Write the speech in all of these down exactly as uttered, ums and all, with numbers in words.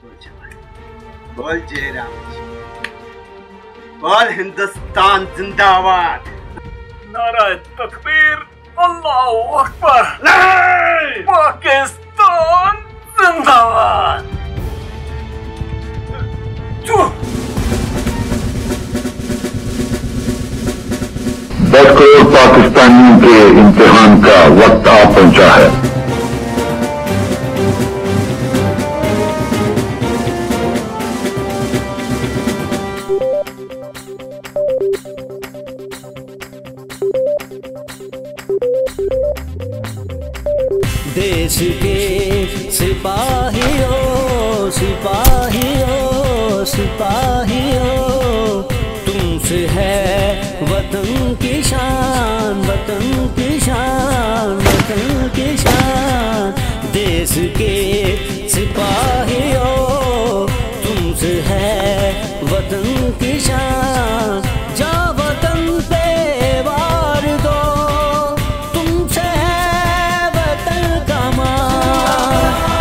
बोल जय राम जी, बोल हिंदुस्तान जिंदाबाद, नाराए तकबीर, अल्लाहु अकबर, नहीं पाकिस्तान जिंदाबाद। दस करोड़ पाकिस्तानियों के इम्तिहान का वक्त आ पहुंचा है। देश के सिपाहियों सिपाहियों सिपाहियों, तुमसे है वतन की शान वतन की शान वतन की शान। देश के सिपाहियों, तुमसे है वतन की शान। जा वतन पे वार दो, तुमसे है वतन का मान।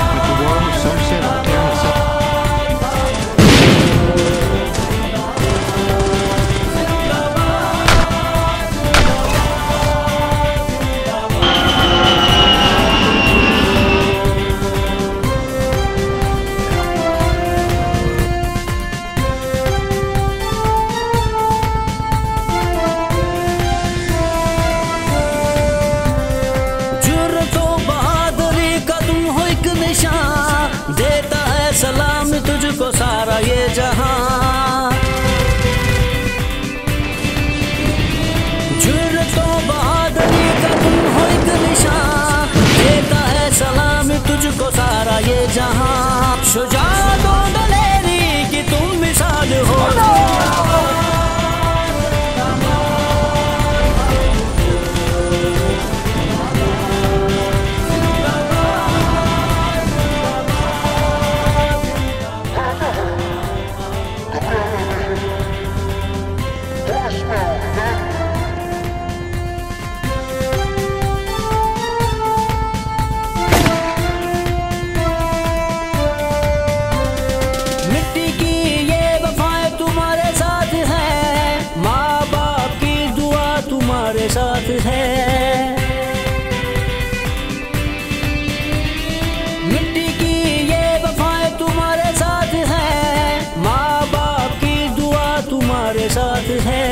देता है सलाम तुझको सारा ये जहां। जुर्रतों बहादुरी का तुम हो एक निशान, देता है सलाम तुझको सारा ये जहां। शुजाअत और दलेरी की तुम मिसाल हो, साथ है। मिट्टी की ये वफाएं तुम्हारे साथ है, माँ बाप की दुआ तुम्हारे साथ है।